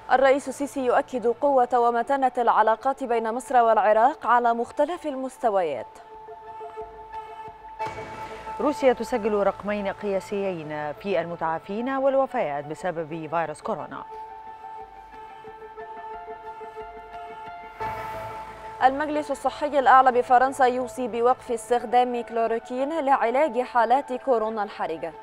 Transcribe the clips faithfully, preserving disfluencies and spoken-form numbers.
الرئيس السيسي يؤكد قوة ومتانة العلاقات بين مصر والعراق على مختلف المستويات. روسيا تسجل رقمين قياسيين في المتعافين والوفيات بسبب فيروس كورونا. المجلس الصحي الأعلى بفرنسا يوصي بوقف استخدام كلوروكين لعلاج حالات كورونا الحرجة.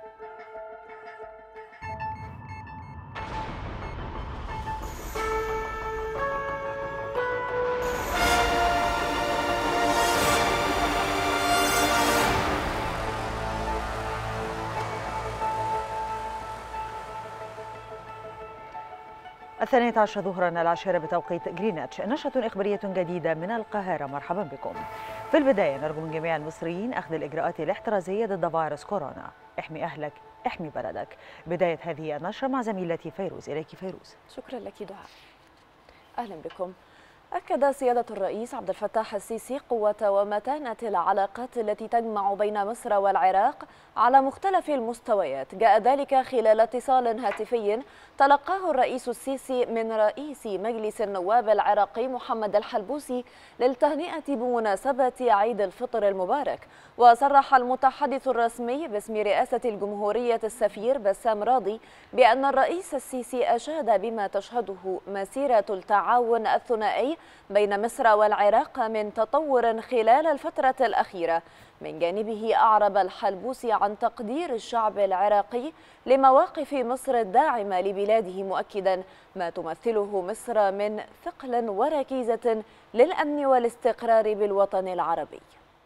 الثانية عشر ظهرا العاشرة بتوقيت جرينتش، نشرة إخبارية جديدة من القاهرة. مرحبا بكم. في البداية نرجو من جميع المصريين أخذ الإجراءات الاحترازية ضد فيروس كورونا. احمي أهلك، احمي بلدك. بداية هذه النشرة مع زميلتي فيروز. إليك فيروز. شكرا لك دعاء. أهلا بكم. أكد سيادة الرئيس عبد الفتاح السيسي قوة ومتانة العلاقات التي تجمع بين مصر والعراق على مختلف المستويات. جاء ذلك خلال اتصال هاتفي تلقاه الرئيس السيسي من رئيس مجلس النواب العراقي محمد الحلبوسي للتهنئة بمناسبة عيد الفطر المبارك. وصرح المتحدث الرسمي باسم رئاسة الجمهورية السفير بسام راضي بأن الرئيس السيسي أشاد بما تشهده مسيرة التعاون الثنائي بين مصر والعراق من تطور خلال الفترة الأخيرة. من جانبه أعرب الحلبوسي عن تقدير الشعب العراقي لمواقف مصر الداعمة لبلاده، مؤكدا ما تمثله مصر من ثقل وركيزة للأمن والاستقرار بالوطن العربي.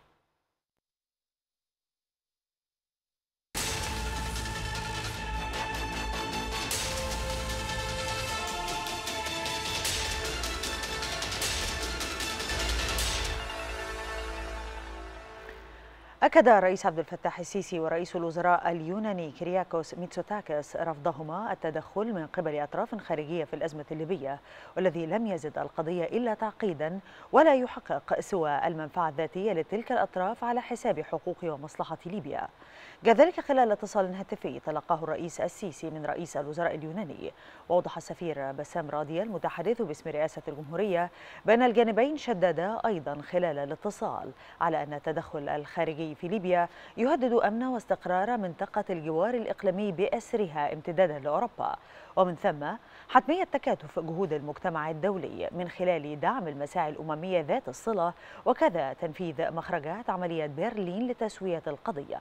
أكد الرئيس عبد الفتاح السيسي ورئيس الوزراء اليوناني كيرياكوس ميتسوتاكس رفضهما التدخل من قبل أطراف خارجية في الأزمة الليبية، والذي لم يزد القضية إلا تعقيدا ولا يحقق سوى المنفعة الذاتية لتلك الأطراف على حساب حقوق ومصلحة ليبيا. جاء ذلك خلال اتصال هاتفي تلقاه الرئيس السيسي من رئيس الوزراء اليوناني. وأوضح السفير بسام راضي المتحدث باسم رئاسة الجمهورية بأن الجانبين شددا أيضا خلال الاتصال على أن التدخل الخارجي في ليبيا يهدد أمن واستقرار منطقة الجوار الإقليمي بأسرها امتدادا لأوروبا، ومن ثم حتمية تكاتف جهود المجتمع الدولي من خلال دعم المساعي الأممية ذات الصلة، وكذا تنفيذ مخرجات عملية برلين لتسوية القضية.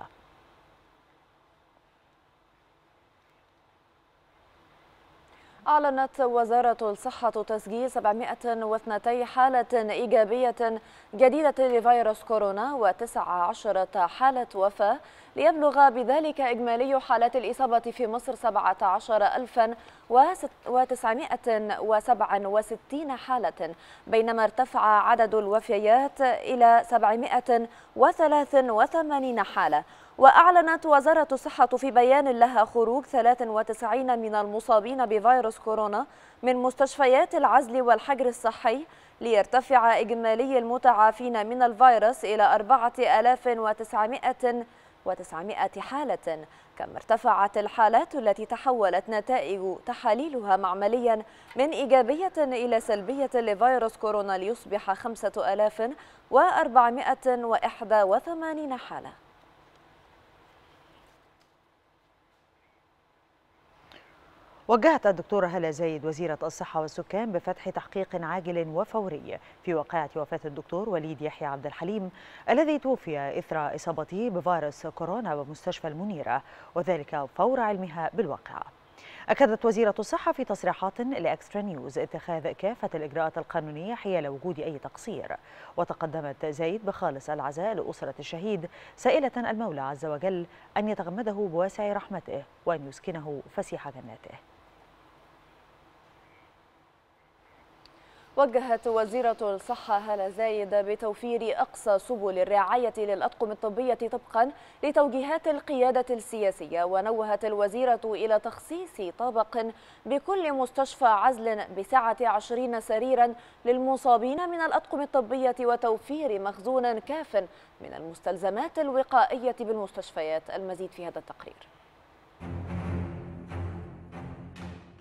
أعلنت وزارة الصحة تسجيل سبعمائة واثنين حالة إيجابية جديدة لفيروس كورونا وتسع عشرة حالة وفاة، ليبلغ بذلك إجمالي حالات الإصابة في مصر سبعة عشر ألفا وتسعمائة وسبعة وستين حالة، بينما ارتفع عدد الوفيات إلى سبعمائة وثلاثة وثمانين حالة. وأعلنت وزارة الصحة في بيان لها خروج ثلاثة وتسعين من المصابين بفيروس كورونا من مستشفيات العزل والحجر الصحي، ليرتفع إجمالي المتعافين من الفيروس إلى أربعة آلاف وتسعمائة وتسعمائة حالة. كما ارتفعت الحالات التي تحولت نتائج تحاليلها معمليا من إيجابية إلى سلبية لفيروس كورونا ليصبح خمسة آلاف وأربعمائة وواحد وثمانين حالة. وجهت الدكتورة هالة زايد وزيرة الصحة والسكان بفتح تحقيق عاجل وفوري في واقعة وفاة الدكتور وليد يحيى عبد الحليم الذي توفي إثر إصابته بفيروس كورونا بمستشفى المنيرة، وذلك فور علمها بالواقعة. أكدت وزيرة الصحة في تصريحات لإكسترا نيوز اتخاذ كافة الإجراءات القانونية حيال وجود أي تقصير. وتقدمت زايد بخالص العزاء لأسرة الشهيد، سائلة المولى عز وجل أن يتغمده بواسع رحمته وأن يسكنه فسيح جناته. وجهت وزيرة الصحة هالة زايد بتوفير أقصى سبل الرعاية للأطقم الطبية طبقا لتوجيهات القيادة السياسية. ونوهت الوزيرة إلى تخصيص طابق بكل مستشفى عزل بسعة عشرين سريرا للمصابين من الأطقم الطبية، وتوفير مخزون كاف من المستلزمات الوقائية بالمستشفيات. المزيد في هذا التقرير.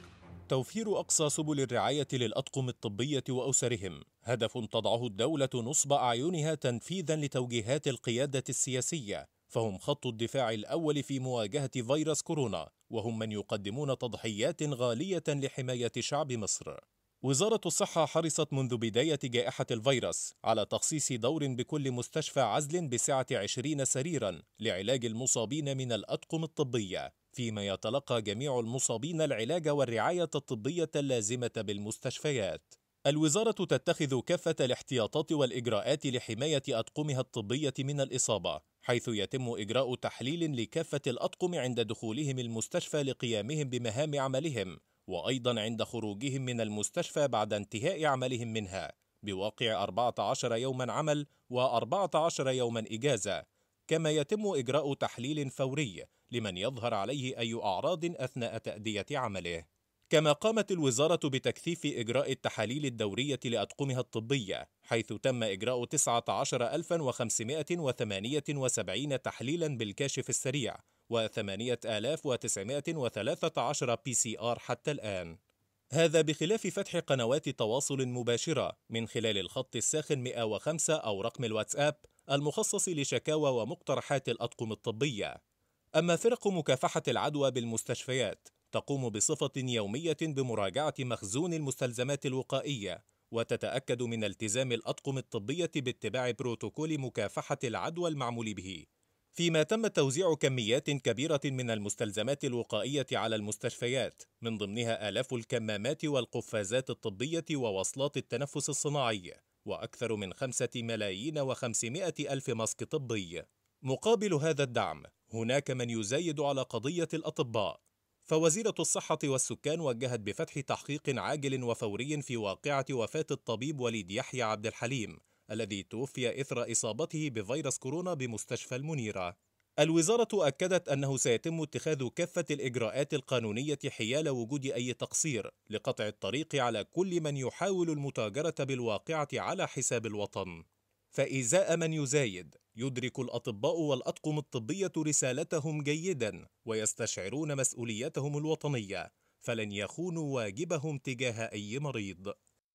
توفير أقصى سبل الرعاية للأطقم الطبية وأسرهم هدف تضعه الدولة نصب أعينها تنفيذا لتوجيهات القيادة السياسية، فهم خط الدفاع الأول في مواجهة فيروس كورونا، وهم من يقدمون تضحيات غالية لحماية شعب مصر. وزارة الصحة حرصت منذ بداية جائحة الفيروس على تخصيص دور بكل مستشفى عزل بسعة عشرين سريرا لعلاج المصابين من الأطقم الطبية، فيما يتلقى جميع المصابين العلاج والرعاية الطبية اللازمة بالمستشفيات. الوزارة تتخذ كافة الاحتياطات والإجراءات لحماية أطقمها الطبية من الإصابة، حيث يتم إجراء تحليل لكافة الأطقم عند دخولهم المستشفى لقيامهم بمهام عملهم، وأيضا عند خروجهم من المستشفى بعد انتهاء عملهم منها، بواقع أربعة عشر يوما عمل وأربعة عشر يوما إجازة. كما يتم إجراء تحليل فوري لمن يظهر عليه أي أعراض أثناء تأدية عمله. كما قامت الوزارة بتكثيف إجراء التحاليل الدورية لأطقمها الطبية، حيث تم إجراء تسعة عشر ألفا وخمسمائة وثمانية وسبعين تحليلا بالكاشف السريع وثمانية آلاف وتسعمائة وثلاثة عشر بي سي آر حتى الآن. هذا بخلاف فتح قنوات تواصل مباشرة من خلال الخط الساخن مئة وخمسة أو رقم الواتساب المخصص لشكاوى ومقترحات الأطقم الطبية. أما فرق مكافحة العدوى بالمستشفيات تقوم بصفة يومية بمراجعة مخزون المستلزمات الوقائية، وتتأكد من التزام الأطقم الطبية باتباع بروتوكول مكافحة العدوى المعمول به، فيما تم توزيع كميات كبيرة من المستلزمات الوقائية على المستشفيات، من ضمنها آلاف الكمامات والقفازات الطبية ووصلات التنفس الصناعي، وأكثر من خمسة ملايين وخمسمائة ألف ماسك طبي. مقابل هذا الدعم هناك من يزايد على قضية الأطباء، فوزيرة الصحة والسكان وجهت بفتح تحقيق عاجل وفوري في واقعة وفاة الطبيب وليد يحيى عبد الحليم الذي توفي إثر إصابته بفيروس كورونا بمستشفى المنيرة. الوزارة أكدت أنه سيتم اتخاذ كافة الإجراءات القانونية حيال وجود أي تقصير لقطع الطريق على كل من يحاول المتاجرة بالواقعة على حساب الوطن. فإزاء من يزايد يدرك الأطباء والأطقم الطبية رسالتهم جيدا ويستشعرون مسؤوليتهم الوطنية، فلن يخونوا واجبهم تجاه أي مريض.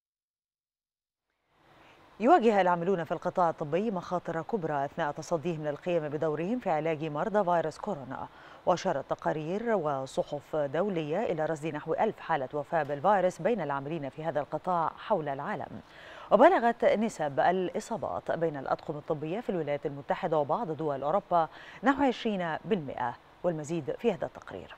يواجه العاملون في القطاع الطبي مخاطر كبرى أثناء تصديهم للقيام بدورهم في علاج مرضى فيروس كورونا، وأشارت تقارير وصحف دولية إلى رصد نحو ألف حالة وفاة بالفيروس بين العاملين في هذا القطاع حول العالم. وبلغت نسب الإصابات بين الأطقم الطبية في الولايات المتحدة وبعض دول أوروبا نحو عشرين بالمئة، والمزيد في هذا التقرير.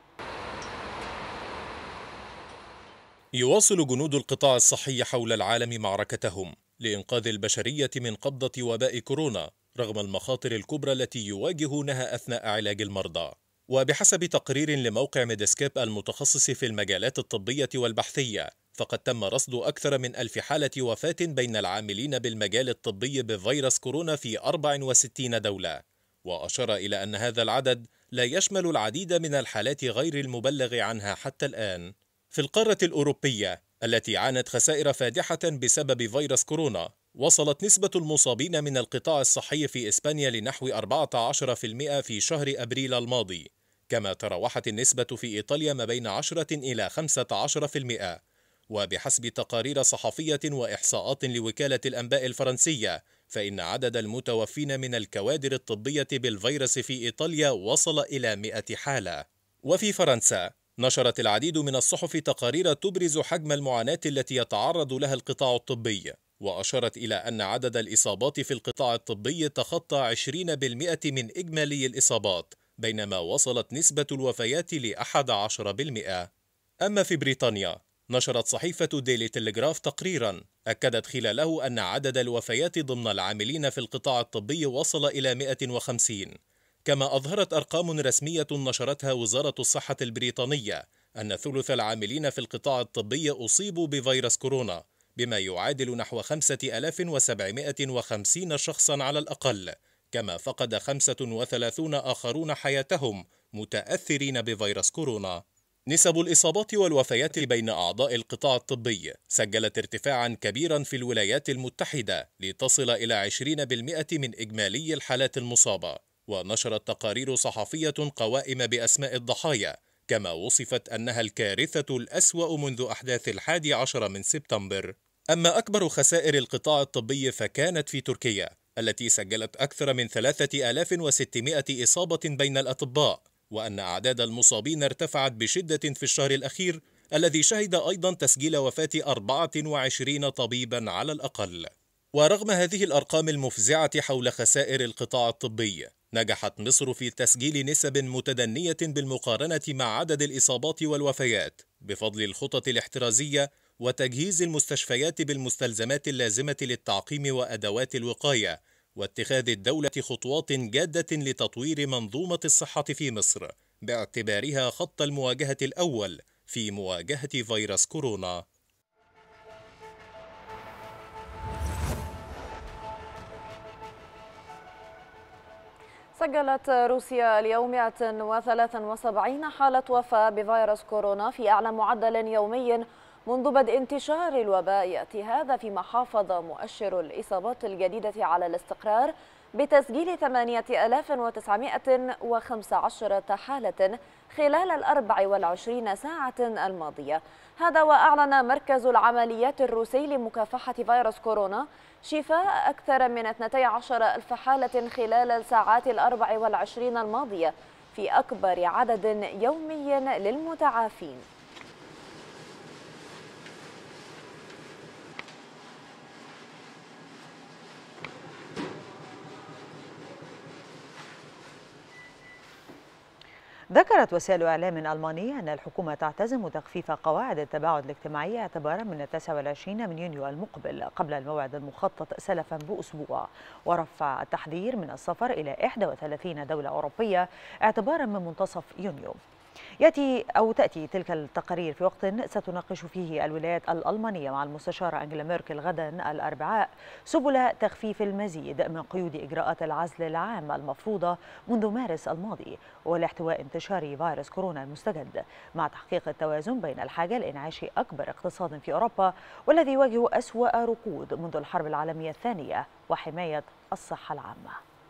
يواصل جنود القطاع الصحي حول العالم معركتهم لإنقاذ البشرية من قبضة وباء كورونا رغم المخاطر الكبرى التي يواجهونها أثناء علاج المرضى. وبحسب تقرير لموقع ميدسكيب المتخصص في المجالات الطبية والبحثية، فقد تم رصد أكثر من ألف حالة وفاة بين العاملين بالمجال الطبي بفيروس كورونا في أربع وستين دولة، وأشار إلى أن هذا العدد لا يشمل العديد من الحالات غير المبلغ عنها حتى الآن. في القارة الأوروبية التي عانت خسائر فادحة بسبب فيروس كورونا، وصلت نسبة المصابين من القطاع الصحي في إسبانيا لنحو أربعة عشر بالمئة في شهر أبريل الماضي، كما تراوحت النسبة في إيطاليا ما بين عشرة إلى خمسة عشر بالمئة. وبحسب تقارير صحفية وإحصاءات لوكالة الأنباء الفرنسية، فإن عدد المتوفين من الكوادر الطبية بالفيروس في إيطاليا وصل إلى مئة حالة. وفي فرنسا نشرت العديد من الصحف تقارير تبرز حجم المعاناة التي يتعرض لها القطاع الطبي، وأشارت إلى أن عدد الإصابات في القطاع الطبي تخطى عشرين بالمئة من إجمالي الإصابات، بينما وصلت نسبة الوفيات لأحد عشر بالمئة. أما في بريطانيا نشرت صحيفة ديلي تلغراف تقريرا أكدت خلاله أن عدد الوفيات ضمن العاملين في القطاع الطبي وصل إلى مئة وخمسين. كما أظهرت أرقام رسمية نشرتها وزارة الصحة البريطانية أن ثلث العاملين في القطاع الطبي أصيبوا بفيروس كورونا، بما يعادل نحو خمسة آلاف وسبعمائة وخمسين شخصا على الأقل، كما فقد خمسة وثلاثون آخرون حياتهم متأثرين بفيروس كورونا. نسب الإصابات والوفيات بين أعضاء القطاع الطبي سجلت ارتفاعا كبيرا في الولايات المتحدة لتصل إلى عشرين بالمئة من إجمالي الحالات المصابة. ونشرت تقارير صحفية قوائم بأسماء الضحايا، كما وصفت أنها الكارثة الأسوأ منذ أحداث الحادي عشر من سبتمبر. أما أكبر خسائر القطاع الطبي فكانت في تركيا، التي سجلت أكثر من ثلاثة آلاف وستمائة إصابة بين الأطباء، وأن أعداد المصابين ارتفعت بشدة في الشهر الأخير، الذي شهد أيضا تسجيل وفاة أربعة وعشرين طبيبا على الأقل. ورغم هذه الأرقام المفزعة حول خسائر القطاع الطبي، نجحت مصر في تسجيل نسب متدنية بالمقارنة مع عدد الإصابات والوفيات بفضل الخطط الاحترازية وتجهيز المستشفيات بالمستلزمات اللازمة للتعقيم وأدوات الوقاية، واتخاذ الدولة خطوات جادة لتطوير منظومة الصحة في مصر باعتبارها خط المواجهة الأول في مواجهة فيروس كورونا. سجلت روسيا اليوم مئة وثلاثة وسبعين حالة وفاة بفيروس كورونا في أعلى معدل يومي منذ بدء انتشار الوباء. يأتي هذا فيما حافظ مؤشر الإصابات الجديدة على الاستقرار بتسجيل ثمانية آلاف وتسعمائة وخمسة عشر حالة خلال الأربع والعشرين ساعة الماضية. هذا وأعلن مركز العمليات الروسي لمكافحة فيروس كورونا شفاء أكثر من اثنتي عشرة ألف حالة خلال الساعات الأربع والعشرين الماضية، في أكبر عدد يومي للمتعافين. ذكرت وسائل إعلام ألمانية أن الحكومة تعتزم تخفيف قواعد التباعد الاجتماعي اعتبارا من التاسع والعشرين من يونيو المقبل قبل الموعد المخطط سلفا بأسبوع، ورفع التحذير من السفر إلى إحدى وثلاثين دولة أوروبية اعتبارا من منتصف يونيو. يأتي أو تأتي تلك التقارير في وقت ستناقش فيه الولايات الألمانية مع المستشارة أنجيلا ميركل غدا الأربعاء سبل تخفيف المزيد من قيود إجراءات العزل العام المفروضة منذ مارس الماضي ولاحتواء انتشار فيروس كورونا المستجد، مع تحقيق التوازن بين الحاجة لإنعاش أكبر اقتصاد في أوروبا والذي يواجه أسوأ ركود منذ الحرب العالمية الثانية وحماية الصحة العامة.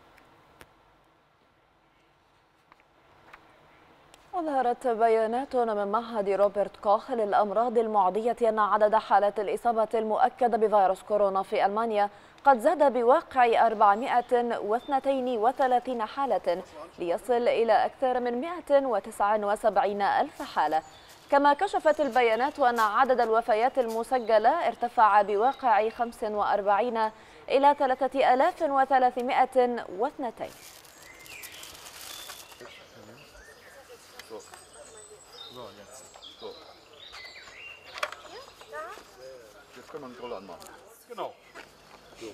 وظهرت بيانات من معهد روبرت كوخ للأمراض المعدية أن عدد حالات الإصابة المؤكدة بفيروس كورونا في ألمانيا قد زاد بواقع أربعمائة واثنين وثلاثين حالة ليصل إلى أكثر من مئة وتسعة وسبعين ألف حالة. كما كشفت البيانات أن عدد الوفيات المسجلة ارتفع بواقع خمسة وأربعين إلى ثلاثة آلاف وثلاثمائة واثنين. Jetzt können wir den Roller anmachen. Genau. So.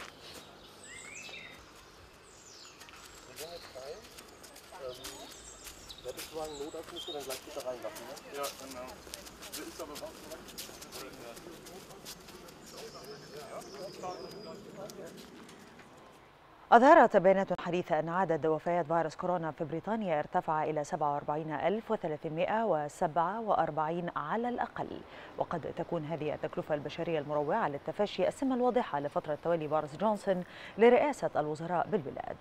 Wir sind jetzt frei. Ähm, Rettungswagen, Notarzt müsst ihr dann gleich bitte reinlassen, ne? Ja, genau. Wer ist aber was? أظهرت بيانات حديثة أن عدد وفيات فيروس كورونا في بريطانيا ارتفع إلى سبعة وأربعين ألف وثلاثمائة وسبعة وأربعين على الأقل، وقد تكون هذه التكلفة البشرية المروعة للتفشي السمة الواضحة لفترة تولي بوريس جونسون لرئاسة الوزراء بالبلاد.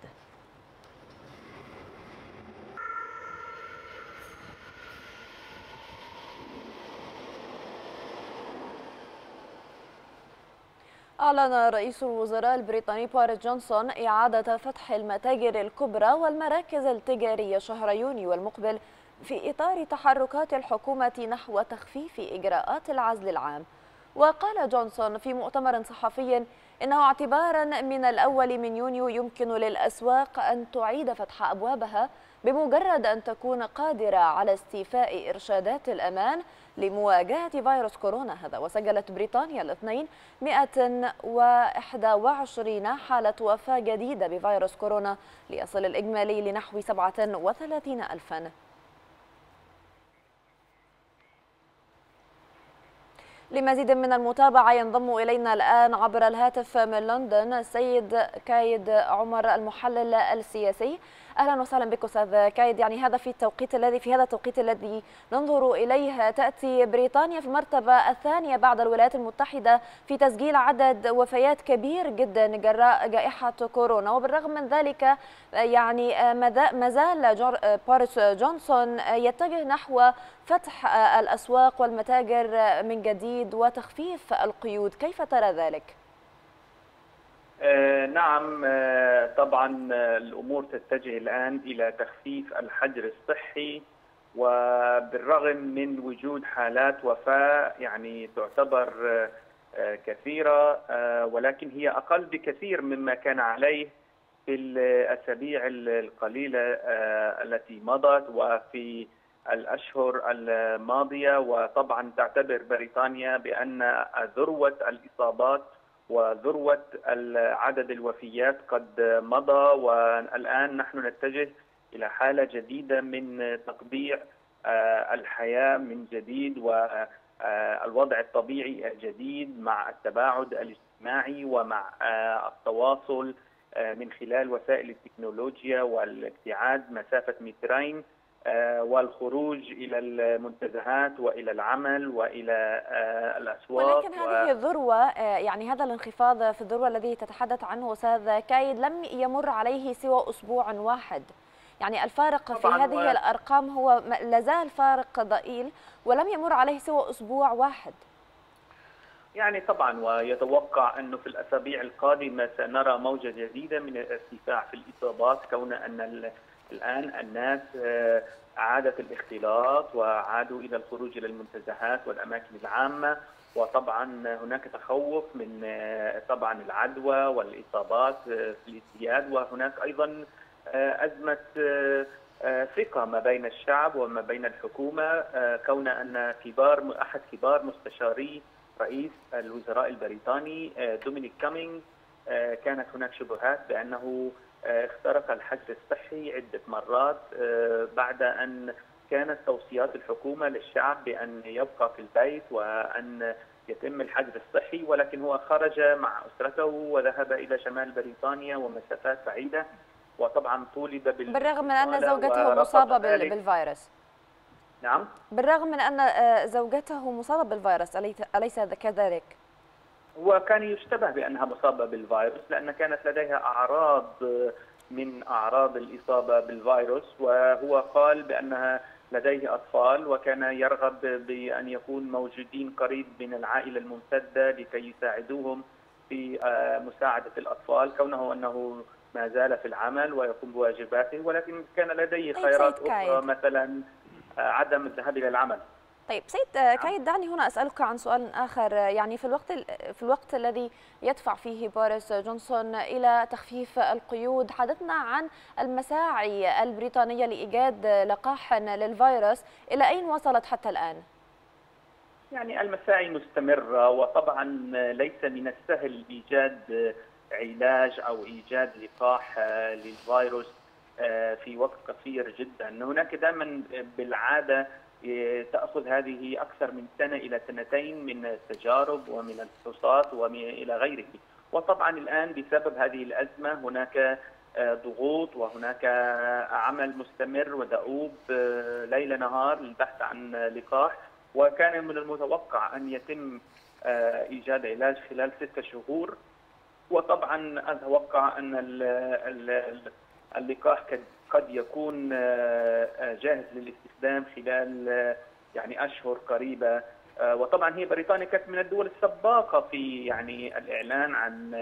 أعلن رئيس الوزراء البريطاني بوريس جونسون إعادة فتح المتاجر الكبرى والمراكز التجارية شهر يونيو المقبل في إطار تحركات الحكومة نحو تخفيف إجراءات العزل العام. وقال جونسون في مؤتمر صحفي إنه اعتبارا من الأول من يونيو يمكن للأسواق أن تعيد فتح أبوابها بمجرد أن تكون قادرة على استيفاء إرشادات الأمان لمواجهة فيروس كورونا هذا. وسجلت بريطانيا الاثنين مئة وواحد وعشرين حالة وفاة جديدة بفيروس كورونا ليصل الإجمالي لنحو سبعة وثلاثين ألفا. لمزيد من المتابعة ينضم إلينا الآن عبر الهاتف من لندن السيد كايد عمر المحلل السياسي. أهلا وسهلا بك أستاذ كايد. يعني هذا في التوقيت الذي في هذا التوقيت الذي ننظر إليه تأتي بريطانيا في المرتبة الثانية بعد الولايات المتحدة في تسجيل عدد وفيات كبير جدا جراء جائحة كورونا، وبالرغم من ذلك يعني ما زال بوريس جونسون يتجه نحو فتح الأسواق والمتاجر من جديد وتخفيف القيود. كيف ترى ذلك؟ آه نعم، آه طبعا آه الأمور تتجه الآن إلى تخفيف الحجر الصحي، وبالرغم من وجود حالات وفاة يعني تعتبر آه آه كثيرة، آه ولكن هي أقل بكثير مما كان عليه في الأسابيع القليلة آه التي مضت وفي الأشهر الماضية. وطبعا تعتبر بريطانيا بأن ذروة الإصابات وذروة عدد الوفيات قد مضى، والآن نحن نتجه إلى حالة جديدة من تطبيع الحياة من جديد والوضع الطبيعي الجديد مع التباعد الاجتماعي ومع التواصل من خلال وسائل التكنولوجيا والابتعاد مسافة مترين والخروج إلى المنتزهات وإلى العمل وإلى الأسواق. ولكن هذه الذروة، يعني هذا الانخفاض في الذروة الذي تتحدث عنه أستاذ كايد لم يمر عليه سوى أسبوع واحد. يعني الفارق في هذه و... الأرقام هو لازال فارق ضئيل ولم يمر عليه سوى أسبوع واحد. يعني طبعا ويتوقع أنه في الأسابيع القادمة سنرى موجة جديدة من الارتفاع في الإصابات، كون أن الآن الناس أعادت الاختلاط وعادوا إلى الخروج إلى المنتزهات والأماكن العامة، وطبعا هناك تخوف من طبعا العدوى والإصابات في الازدياد، وهناك أيضا أزمة ثقة ما بين الشعب وما بين الحكومة، كون أن كبار أحد كبار مستشاري رئيس الوزراء البريطاني دومينيك كامينغ كانت هناك شبهات بأنه اخترق الحجر الصحي عدة مرات بعد أن كانت توصيات الحكومة للشعب بأن يبقى في البيت وأن يتم الحجر الصحي، ولكن هو خرج مع أسرته وذهب إلى شمال بريطانيا ومسافات بعيدة، وطبعا طولب بال بالرغم من أن زوجته مصابة بالفيروس. نعم، بالرغم من أن زوجته مصابة بالفيروس، أليس كذلك؟ وكان يشتبه بأنها مصابة بالفيروس لأن كانت لديها أعراض من أعراض الإصابة بالفيروس، وهو قال بأنها لديه أطفال وكان يرغب بأن يكون موجودين قريب من العائلة الممتدة لكي يساعدوهم في مساعدة الأطفال، كونه أنه ما زال في العمل ويقوم بواجباته، ولكن كان لديه خيارات أخرى مثلا عدم الذهاب إلى العمل. طيب سيد كايد، دعني هنا أسألك عن سؤال آخر. يعني في الوقت في الوقت الذي يدفع فيه بوريس جونسون إلى تخفيف القيود، حدثنا عن المساعي البريطانية لإيجاد لقاح للفيروس، إلى أين وصلت حتى الآن؟ يعني المساعي مستمرة، وطبعا ليس من السهل إيجاد علاج أو إيجاد لقاح للفيروس في وقت قصير جدا. هناك دائما بالعادة تأخذ هذه أكثر من سنة إلى سنتين من التجارب ومن الفحوصات وإلى غيره، وطبعا الآن بسبب هذه الأزمة هناك ضغوط وهناك عمل مستمر ودؤوب ليل نهار للبحث عن لقاح، وكان من المتوقع أن يتم إيجاد علاج خلال ستة شهور، وطبعا أتوقع أن اللقاح قد يكون جاهز للاستخدام خلال يعني أشهر قريبة. وطبعا هي بريطانيا كانت من الدول السباقة في يعني الإعلان عن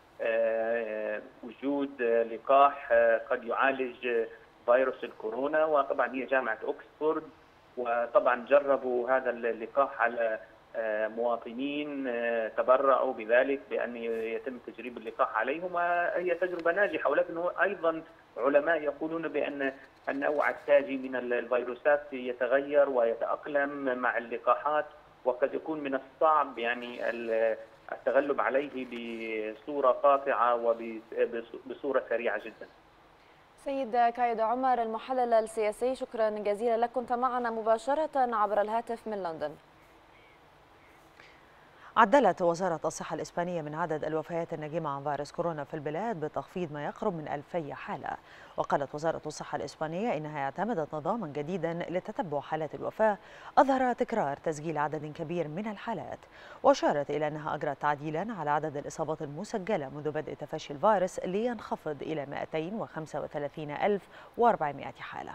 وجود لقاح قد يعالج فيروس الكورونا، وطبعا هي جامعة أكسفورد، وطبعا جربوا هذا اللقاح على مواطنين تبرعوا بذلك بأن يتم تجريب اللقاح عليهم، وهي تجربة ناجحة، ولكن أيضا علماء يقولون بأن النوع التاجي من الفيروسات يتغير ويتأقلم مع اللقاحات، وقد يكون من الصعب يعني التغلب عليه بصورة قاطعة وبصورة سريعة جدا. سيد كايد عمر المحلل السياسي، شكرا جزيلا لك، كنت معنا مباشرة عبر الهاتف من لندن. عدلت وزارة الصحة الإسبانية من عدد الوفيات الناجمة عن فيروس كورونا في البلاد بتخفيض ما يقرب من ألفي حالة. وقالت وزارة الصحة الإسبانية إنها اعتمدت نظاما جديدا لتتبع حالات الوفاة أظهر تكرار تسجيل عدد كبير من الحالات، وأشارت إلى أنها أجرت تعديلا على عدد الإصابات المسجلة منذ بدء تفشي الفيروس لينخفض إلى مئتين وخمسة وثلاثين ألف وأربعمائة حالة.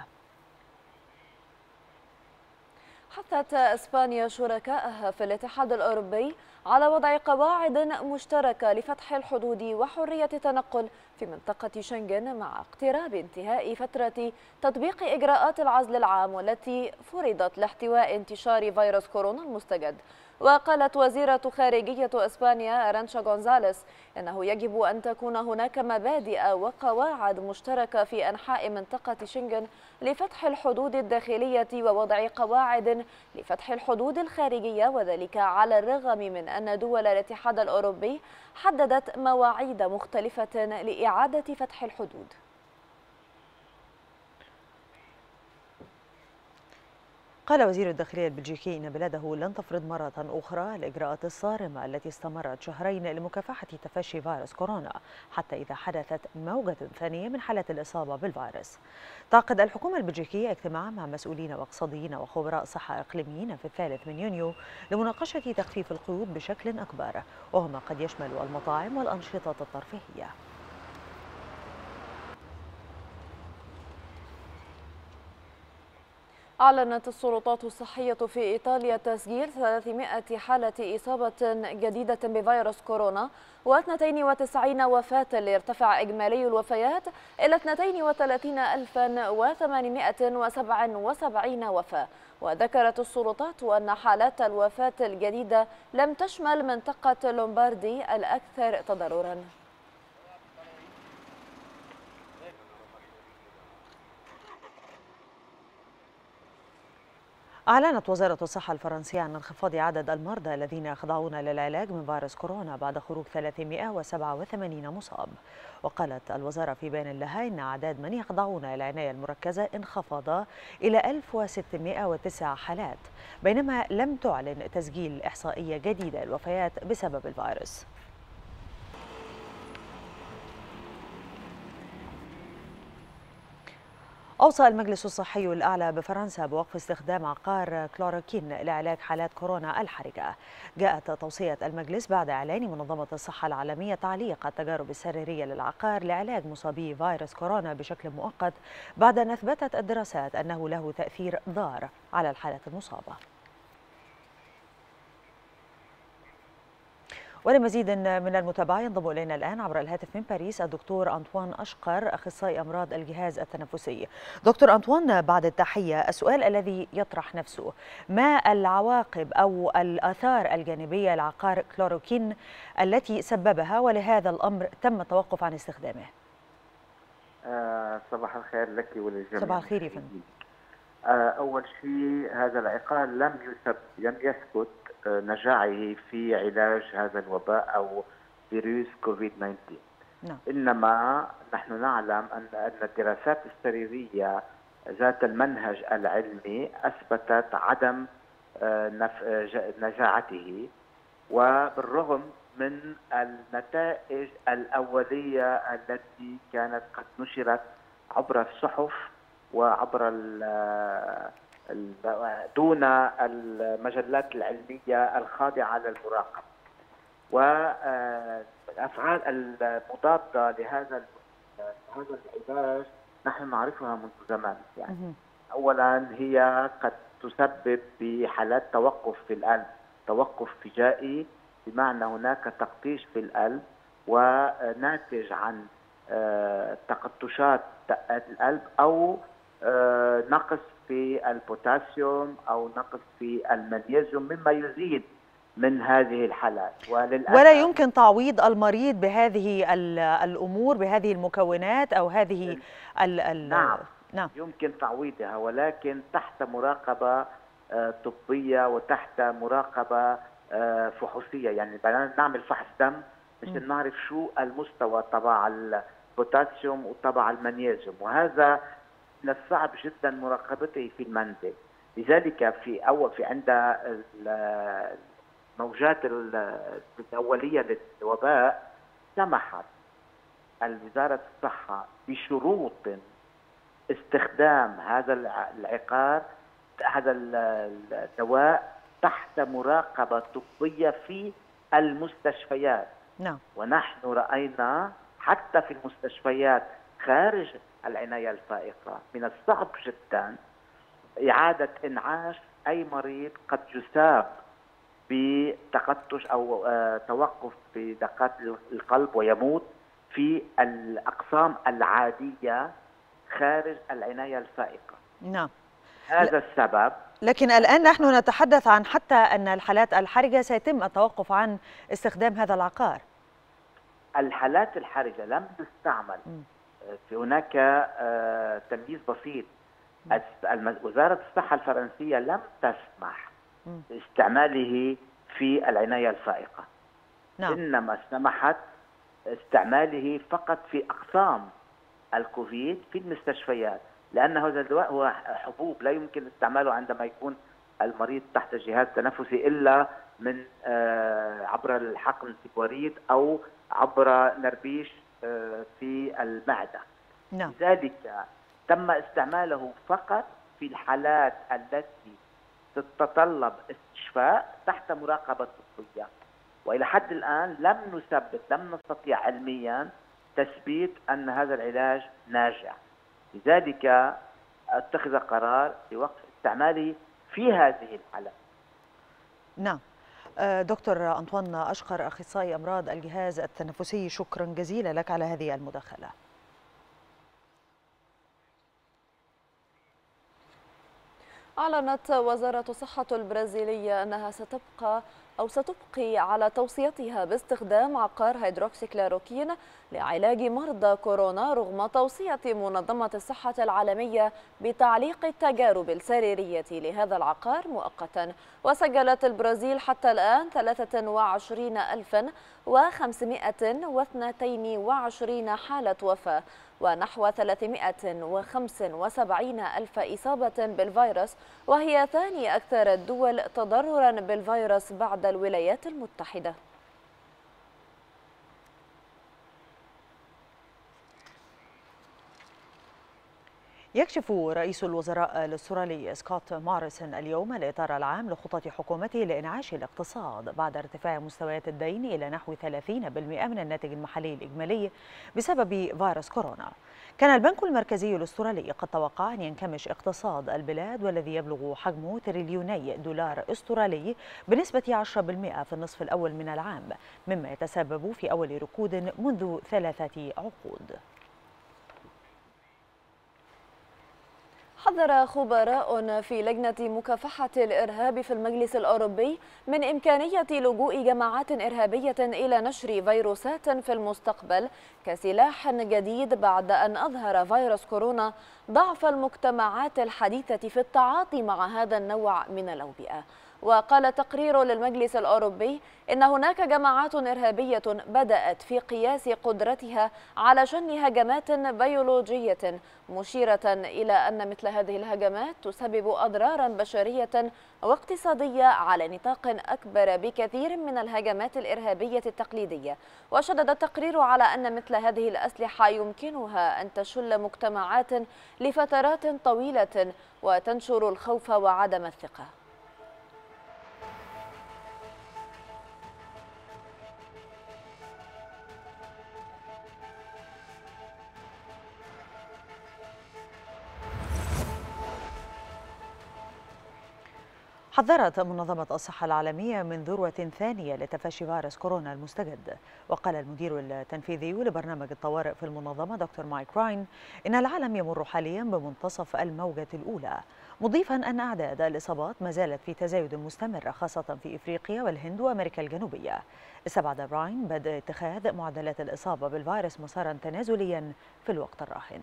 حثت إسبانيا شركائها في الاتحاد الأوروبي على وضع قواعد مشتركة لفتح الحدود وحرية التنقل في منطقة شنغن مع اقتراب انتهاء فترة تطبيق إجراءات العزل العام والتي فرضت لاحتواء انتشار فيروس كورونا المستجد. وقالت وزيرة خارجية إسبانيا أرانشا غونزاليس إنه يجب أن تكون هناك مبادئ وقواعد مشتركة في أنحاء منطقة شنغن لفتح الحدود الداخلية ووضع قواعد لفتح الحدود الخارجية، وذلك على الرغم من أن دول الاتحاد الأوروبي حددت مواعيد مختلفة لإعادة فتح الحدود. قال وزير الداخلية البلجيكي إن بلاده لن تفرض مرة أخرى الإجراءات الصارمة التي استمرت شهرين لمكافحة تفشي فيروس كورونا حتى إذا حدثت موجة ثانية من حالات الإصابة بالفيروس. تعقد الحكومة البلجيكية اجتماعا مع مسؤولين واقتصاديين وخبراء صحة إقليميين في الثالث من يونيو لمناقشة تخفيف القيود بشكل أكبر، وهو ما قد يشمل المطاعم والأنشطة الترفيهية. أعلنت السلطات الصحية في إيطاليا تسجيل ثلاثمائة حالة إصابة جديدة بفيروس كورونا واثنتين وتسعين وفاة، ليرتفع إجمالي الوفيات إلى اثنتين وثلاثين ألفا وثمانمائة وسبعة وسبعين وفاة. وذكرت السلطات أن حالات الوفاة الجديدة لم تشمل منطقة لومباردي الأكثر تضرراً. أعلنت وزارة الصحة الفرنسية عن انخفاض عدد المرضى الذين يخضعون للعلاج من فيروس كورونا بعد خروج ثلاثمائة وسبعة وثمانين مصاب. وقالت الوزارة في بيان لها إن أعداد من يخضعون للعناية المركزة انخفض إلى ألف وستمائة وتسعة حالات، بينما لم تعلن تسجيل إحصائية جديدة للوفيات بسبب الفيروس. أوصى المجلس الصحي الأعلى بفرنسا بوقف استخدام عقار كلوروكين لعلاج حالات كورونا الحرجة. جاءت توصية المجلس بعد إعلان منظمة الصحة العالمية تعليق التجارب السريرية للعقار لعلاج مصابي فيروس كورونا بشكل مؤقت بعد أن أثبتت الدراسات أنه له تأثير ضار على الحالات المصابة. ولمزيد من المتابعة ينضم إلينا الآن عبر الهاتف من باريس الدكتور أنطوان أشقر، أخصائي أمراض الجهاز التنفسي. دكتور أنطوان، بعد التحية، السؤال الذي يطرح نفسه: ما العواقب أو الآثار الجانبية لعقار كلوروكين التي سببها ولهذا الأمر تم التوقف عن استخدامه؟ آه صباح الخير لك وللجميع. صباح الخير يا فندم. آه أول شيء، هذا العقار لم يثبت لم يثبت نجاعه في علاج هذا الوباء أو فيروس كوفيد تسعة عشر. نعم. إنما نحن نعلم أن أن الدراسات السريرية ذات المنهج العلمي أثبتت عدم نجاعته، وبالرغم من النتائج الأولية التي كانت قد نشرت عبر الصحف وعبر دون المجلات العلمية الخاضعة للمراقبة. والأفعال المضادة لهذا هذا العلاج نحن نعرفها منذ زمان. يعني أولا هي قد تسبب بحالات توقف في القلب، توقف فجائي، بمعنى هناك تقطيش في القلب وناتج عن تقطشات دقات القلب أو نقص في البوتاسيوم أو نقص في المغنيسيوم، مما يزيد من هذه الحالات. ولا يمكن تعويض المريض بهذه الأمور، بهذه المكونات أو هذه ال ال نعم. نعم يمكن تعويضها، ولكن تحت مراقبة طبية وتحت مراقبة فحوصية. يعني بدنا نعمل فحص دم مشان نعرف شو المستوى تبع البوتاسيوم وتبع المغنيسيوم، وهذا من الصعب جدا مراقبته في المنزل. لذلك في اول في عند الموجات الأولية للوباء سمحت وزارة الصحة بشروط استخدام هذا العقار هذا الدواء تحت مراقبة طبية في المستشفيات. نعم. ونحن رأينا حتى في المستشفيات خارج العناية الفائقة من الصعب جدا إعادة إنعاش أي مريض قد يصاب بتقطش أو توقف في دقات القلب ويموت في الأقسام العادية خارج العناية الفائقة. نعم. هذا السبب. لكن الآن نحن نتحدث عن حتى أن الحالات الحرجة سيتم التوقف عن استخدام هذا العقار. الحالات الحرجة لم تستعمل. في هناك تمييز بسيط. وزارة الصحة الفرنسية لم تسمح باستعماله في العناية الفائقة. نعم. إنما سمحت استعماله فقط في أقسام الكوفيد في المستشفيات، لأن هذا الدواء هو حبوب لا يمكن استعماله عندما يكون المريض تحت جهاز تنفسي إلا من عبر الحقن التبويريد أو عبر نربيش في المعدة. نعم. لذلك تم استعماله فقط في الحالات التي تتطلب استشفاء تحت مراقبة طبية، وإلى حد الآن لم نثبت لم نستطيع علميا تثبيت أن هذا العلاج ناجع. لذلك اتخذ قرار بوقف استعماله في هذه الحالات. نعم. دكتور أنطوان أشقر، أخصائي أمراض الجهاز التنفسي، شكرا جزيلا لك على هذه المداخلة. أعلنت وزارة الصحة البرازيلية أنها ستبقى أو ستبقي على توصيتها باستخدام عقار هيدروكسيكلوروكين لعلاج مرضى كورونا رغم توصية منظمة الصحة العالمية بتعليق التجارب السريرية لهذا العقار مؤقتا. وسجلت البرازيل حتى الآن ثلاثة وعشرين ألفا وخمسمائة واثنين وعشرين حالة وفاة ونحو ثلاثمائة وخمسة وسبعين ألف إصابة بالفيروس، وهي ثاني أكثر الدول تضررا بالفيروس بعد الولايات المتحدة. يكشف رئيس الوزراء الأسترالي سكوت موريسون اليوم الإطار العام لخطط حكومته لإنعاش الاقتصاد بعد ارتفاع مستويات الدين إلى نحو ثلاثين بالمئة من الناتج المحلي الإجمالي بسبب فيروس كورونا. كان البنك المركزي الأسترالي قد توقع أن ينكمش اقتصاد البلاد والذي يبلغ حجمه تريليوني دولار أسترالي بنسبة عشرة بالمئة في النصف الأول من العام، مما يتسبب في أول ركود منذ ثلاثة عقود. حذر خبراء في لجنة مكافحة الإرهاب في المجلس الأوروبي من إمكانية لجوء جماعات إرهابية إلى نشر فيروسات في المستقبل كسلاح جديد بعد أن أظهر فيروس كورونا ضعف المجتمعات الحديثة في التعاطي مع هذا النوع من الأوبئة. وقال تقرير للمجلس الأوروبي إن هناك جماعات إرهابية بدأت في قياس قدرتها على شن هجمات بيولوجية، مشيرة إلى أن مثل هذه الهجمات تسبب أضرارا بشرية واقتصادية على نطاق أكبر بكثير من الهجمات الإرهابية التقليدية. وشدد التقرير على أن مثل هذه الأسلحة يمكنها أن تشل مجتمعات لفترات طويلة وتنشر الخوف وعدم الثقة. حذرت منظمة الصحة العالمية من ذروة ثانية لتفشي فيروس كورونا المستجد. وقال المدير التنفيذي لبرنامج الطوارئ في المنظمة دكتور مايك راين إن العالم يمر حاليا بمنتصف الموجة الأولى، مضيفا أن أعداد الإصابات ما زالت في تزايد مستمر خاصة في إفريقيا والهند وأمريكا الجنوبية. استبعد راين بدء اتخاذ معدلات الإصابة بالفيروس مسارا تنازليا في الوقت الراهن.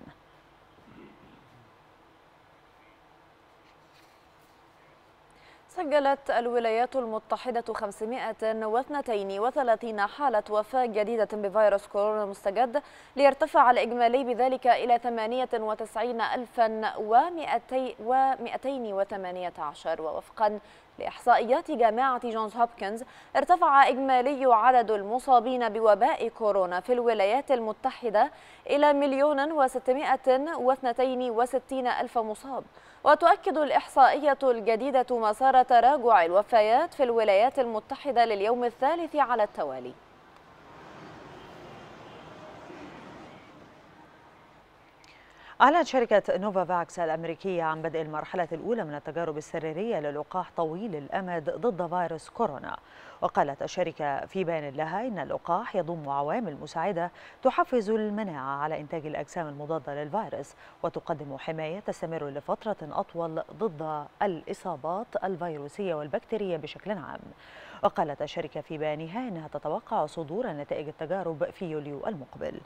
سجلت الولايات المتحدة خمسمائة واثنين وثلاثين حالة وفاة جديدة بفيروس كورونا المستجد ليرتفع الإجمالي بذلك إلى ثمانية وتسعين ألفا ومئتين وثمانية عشر. ووفقا لإحصائيات جامعة جونز هوبكنز، ارتفع إجمالي عدد المصابين بوباء كورونا في الولايات المتحدة إلى مليون وستمائة واثنين وستين ألف مصاب. وتؤكد الإحصائية الجديدة مسار تراجع الوفيات في الولايات المتحدة لليوم الثالث على التوالي. أعلنت شركة نوفافاكس الأمريكية عن بدء المرحلة الأولى من التجارب السريرية للقاح طويل الأمد ضد فيروس كورونا. وقالت الشركة في بيان لها إن اللقاح يضم عوامل مساعدة تحفز المناعة على إنتاج الأجسام المضادة للفيروس، وتقدم حماية تستمر لفترة أطول ضد الإصابات الفيروسية والبكتيرية بشكل عام. وقالت الشركة في بيانها إنها تتوقع صدور نتائج التجارب في يوليو المقبل.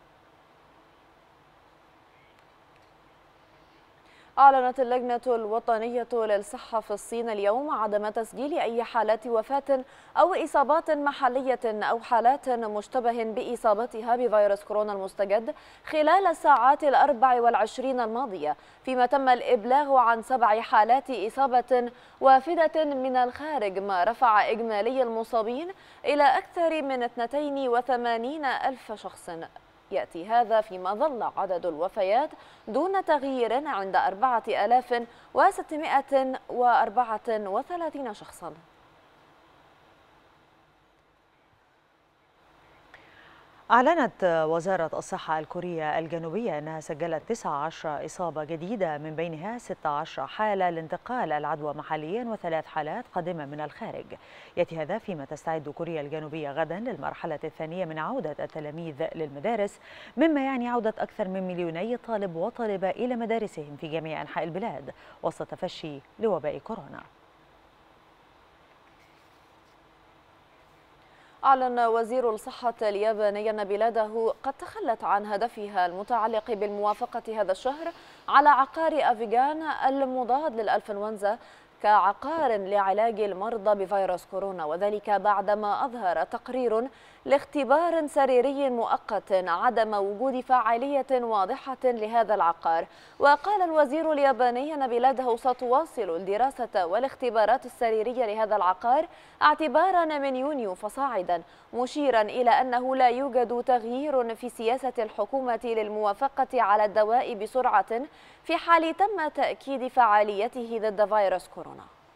أعلنت اللجنة الوطنية للصحة في الصين اليوم عدم تسجيل أي حالات وفاة أو إصابات محلية أو حالات مشتبه بإصابتها بفيروس كورونا المستجد خلال الساعات الأربع والعشرين الماضية، فيما تم الإبلاغ عن سبع حالات إصابة وافدة من الخارج، ما رفع إجمالي المصابين إلى أكثر من اثنين وثمانين ألف شخص. يأتي هذا فيما ظل عدد الوفيات دون تغيير عند أربعة آلاف وستمائة وأربعة وثلاثين شخصاً. أعلنت وزارة الصحة الكورية الجنوبية أنها سجلت تسعة عشر إصابة جديدة، من بينها ستة عشر حالة لانتقال العدوى محليا وثلاث حالات قادمة من الخارج. يأتي هذا فيما تستعد كوريا الجنوبية غدا للمرحلة الثانية من عودة التلاميذ للمدارس، مما يعني عودة أكثر من مليوني طالب وطالبة إلى مدارسهم في جميع أنحاء البلاد وسط تفشي لوباء كورونا. أعلن وزير الصحة الياباني أن بلاده قد تخلت عن هدفها المتعلق بالموافقة هذا الشهر على عقار أفيغان المضاد للإنفلونزا كعقار لعلاج المرضى بفيروس كورونا، وذلك بعدما أظهر تقرير لاختبار سريري مؤقت عدم وجود فاعلية واضحة لهذا العقار. وقال الوزير الياباني أن بلاده ستواصل الدراسة والاختبارات السريرية لهذا العقار اعتبارا من يونيو فصاعدا، مشيرا إلى أنه لا يوجد تغيير في سياسة الحكومة للموافقة على الدواء بسرعة في حال تم تأكيد فعاليته ضد فيروس كورونا.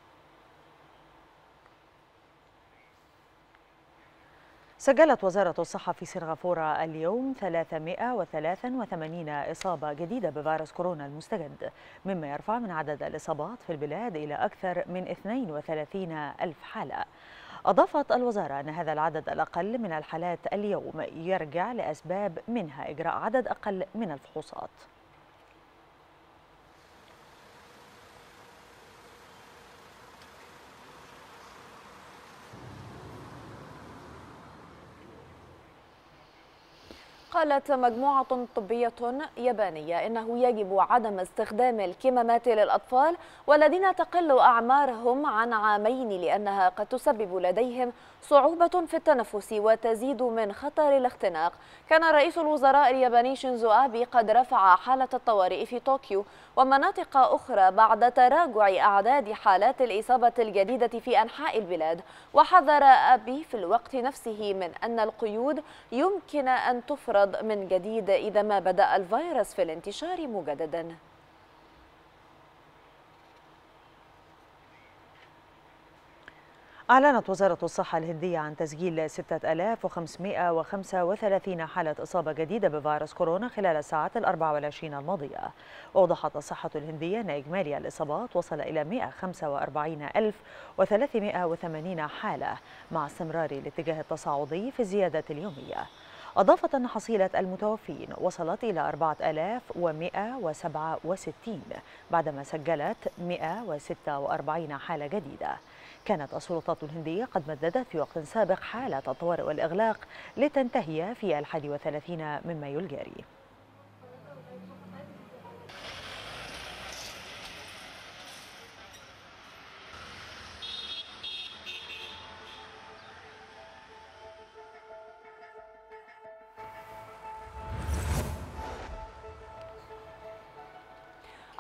سجلت وزارة الصحة في سنغافورة اليوم ثلاثمائة وثلاثة وثمانين إصابة جديدة بفيروس كورونا المستجد، مما يرفع من عدد الإصابات في البلاد إلى أكثر من اثنين وثلاثين ألف حالة. أضافت الوزارة أن هذا العدد الأقل من الحالات اليوم يرجع لأسباب منها إجراء عدد أقل من الفحوصات. قالت مجموعة طبية يابانية إنه يجب عدم استخدام الكمامات للأطفال والذين تقل أعمارهم عن عامين، لأنها قد تسبب لديهم صعوبة في التنفس وتزيد من خطر الاختناق. كان رئيس الوزراء الياباني شينزو آبي قد رفع حالة الطوارئ في طوكيو ومناطق أخرى بعد تراجع أعداد حالات الإصابة الجديدة في أنحاء البلاد، وحذر آبي في الوقت نفسه من أن القيود يمكن أن تفرض من جديد إذا ما بدأ الفيروس في الانتشار مجددا. أعلنت وزارة الصحة الهندية عن تسجيل ستة آلاف وخمسمائة وخمسة وثلاثين حالة إصابة جديدة بفيروس كورونا خلال الساعات الأربع والعشرين الماضية. وأوضحت الصحة الهندية أن إجمالي الإصابات وصل إلى مائة وخمسة وأربعين ألف وثلاثمائة وثمانين حالة، مع استمرار الاتجاه التصاعدي في الزيادة اليومية. أضافت أن حصيلة المتوفين وصلت إلى أربعة آلاف ومائة وسبعة وستين بعدما سجلت مائة وستة وأربعين حالة جديدة. كانت السلطات الهندية قد مددت في وقت سابق حالة الطوارئ والإغلاق لتنتهي في الحادي والثلاثين من مايو الجاري.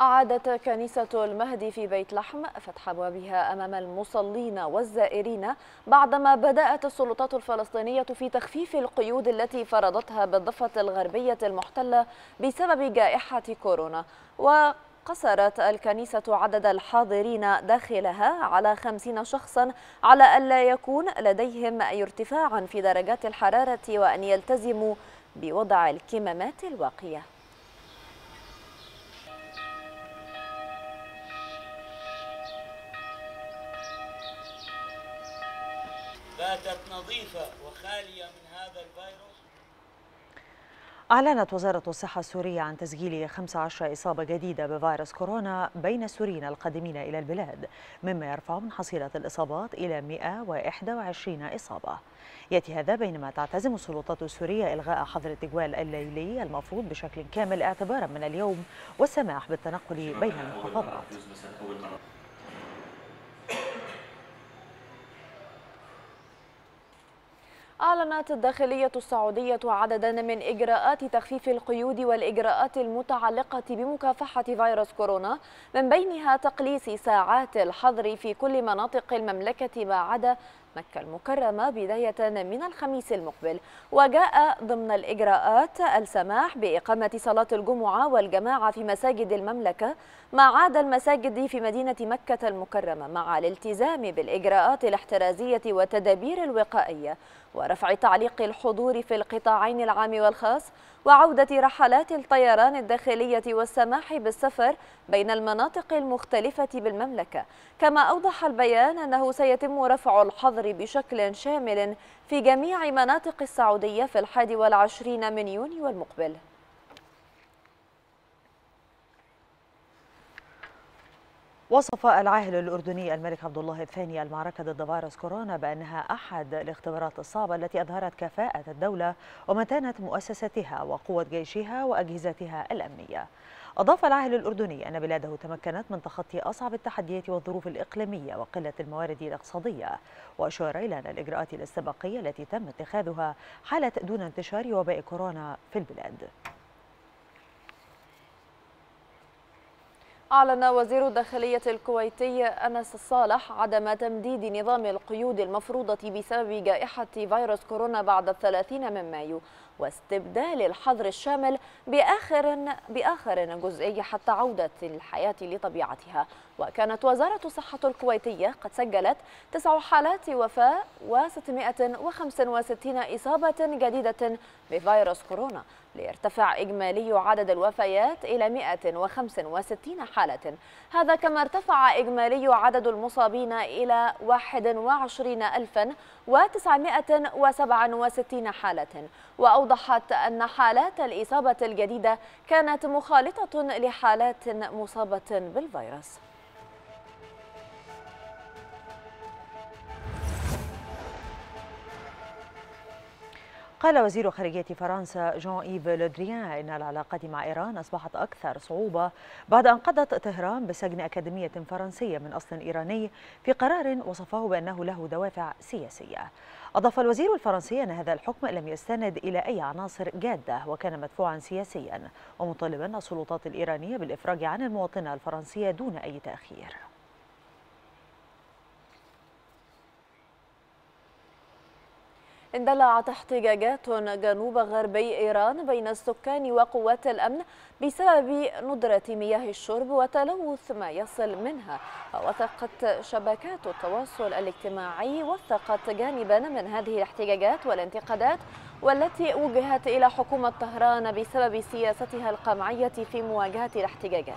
أعادت كنيسة المهدي في بيت لحم فتح أبوابها أمام المصلين والزائرين بعدما بدأت السلطات الفلسطينية في تخفيف القيود التي فرضتها بالضفة الغربية المحتلة بسبب جائحة كورونا. وقصرت الكنيسة عدد الحاضرين داخلها على خمسين شخصا على ألا يكون لديهم أي ارتفاع في درجات الحرارة وأن يلتزموا بوضع الكمامات الواقية. باتت نظيفة وخالية من هذا الفيروس. أعلنت وزارة الصحة السورية عن تسجيل خمسة عشر إصابة جديدة بفيروس كورونا بين السوريين القادمين إلى البلاد، مما يرفع من حصيلة الإصابات إلى مئة وإحدى وعشرين إصابة. يأتي هذا بينما تعتزم السلطات السورية إلغاء حظر التجوال الليلي المفروض بشكل كامل اعتبارا من اليوم والسماح بالتنقل بين المحافظات. أعلنت الداخلية السعودية عددا من إجراءات تخفيف القيود والإجراءات المتعلقة بمكافحة فيروس كورونا، من بينها تقليص ساعات الحظر في كل مناطق المملكة ما عدا مكة المكرمة بداية من الخميس المقبل. وجاء ضمن الإجراءات السماح بإقامة صلاة الجمعة والجماعة في مساجد المملكة ما عدا المساجد في مدينة مكة المكرمة، مع الالتزام بالإجراءات الاحترازية والتدابير الوقائية، ورفع تعليق الحضور في القطاعين العام والخاص، وعودة رحلات الطيران الداخلية والسماح بالسفر بين المناطق المختلفة بالمملكة. كما أوضح البيان أنه سيتم رفع الحظر بشكل شامل في جميع مناطق السعودية في الحادي والعشرين من يونيو المقبل. وصف العاهل الأردني الملك عبد الله الثاني المعركة ضد فيروس كورونا بأنها أحد الاختبارات الصعبة التي أظهرت كفاءة الدولة ومتانة مؤسساتها وقوة جيشها وأجهزتها الأمنية. أضاف العاهل الأردني أن بلاده تمكنت من تخطي أصعب التحديات والظروف الإقليمية وقلة الموارد الاقتصادية، وأشار إلى أن الإجراءات الاستباقية التي تم اتخاذها حالت دون انتشار وباء كورونا في البلاد. أعلن وزير الداخلية الكويتي أنس الصالح عدم تمديد نظام القيود المفروضة بسبب جائحة فيروس كورونا بعد الثلاثين من مايو، واستبدال الحظر الشامل بآخر بآخر جزئي حتى عودة الحياة لطبيعتها. وكانت وزارة الصحة الكويتية قد سجلت تسع حالات وفاة وستمائة وخمسة وستين إصابة جديدة بفيروس كورونا، ليرتفع إجمالي عدد الوفيات إلى مائة وخمسة وستين حالة. هذا كما ارتفع إجمالي عدد المصابين إلى واحد وعشرين ألفا وتسعمائة وسبعة وستين حالة. وأوضحت أن حالات الإصابة الجديدة كانت مخالطة لحالات مصابة بالفيروس. قال وزير خارجية فرنسا جون إيف لودريان إن العلاقات مع إيران أصبحت أكثر صعوبة بعد أن قضت طهران بسجن أكاديمية فرنسية من أصل إيراني في قرار وصفه بأنه له دوافع سياسية. أضاف الوزير الفرنسي أن هذا الحكم لم يستند إلى أي عناصر جادة وكان مدفوعا سياسيا، ومطالبا السلطات الإيرانية بالإفراج عن المواطنة الفرنسية دون أي تأخير. اندلعت احتجاجات جنوب غربي إيران بين السكان وقوات الأمن بسبب ندرة مياه الشرب وتلوث ما يصل منها. ووثقت شبكات التواصل الاجتماعي وثقت جانبا من هذه الاحتجاجات والانتقادات والتي وجهت إلى حكومة طهران بسبب سياستها القمعية في مواجهة الاحتجاجات.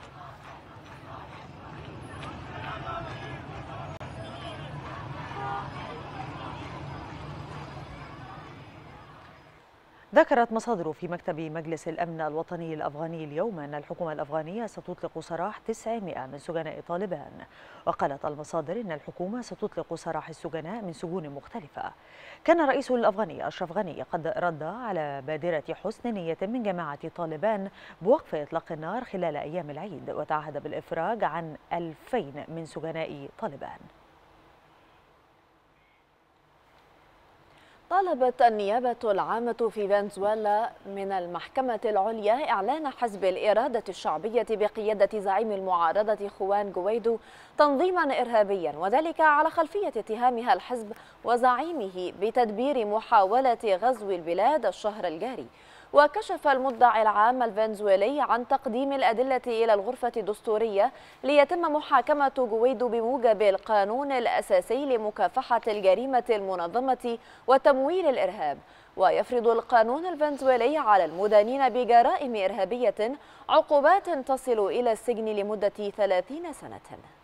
ذكرت مصادر في مكتب مجلس الأمن الوطني الأفغاني اليوم أن الحكومة الأفغانية ستطلق سراح تسعمائة من سجناء طالبان. وقالت المصادر أن الحكومة ستطلق سراح السجناء من سجون مختلفة. كان الرئيس الأفغاني أشرف غني قد رد على بادرة حسن نية من جماعة طالبان بوقف إطلاق النار خلال أيام العيد، وتعهد بالإفراج عن ألفين من سجناء طالبان. طالبت النيابة العامة في فنزويلا من المحكمة العليا إعلان حزب الإرادة الشعبية بقيادة زعيم المعارضة خوان جويدو تنظيما إرهابيا، وذلك على خلفية اتهامها الحزب وزعيمه بتدبير محاولة غزو البلاد الشهر الجاري. وكشف المدعي العام الفنزويلي عن تقديم الأدلة إلى الغرفة الدستورية ليتم محاكمة جويدو بموجب القانون الأساسي لمكافحة الجريمة المنظمة وتمويل الإرهاب. ويفرض القانون الفنزويلي على المدانين بجرائم إرهابية عقوبات تصل إلى السجن لمدة ثلاثين سنة.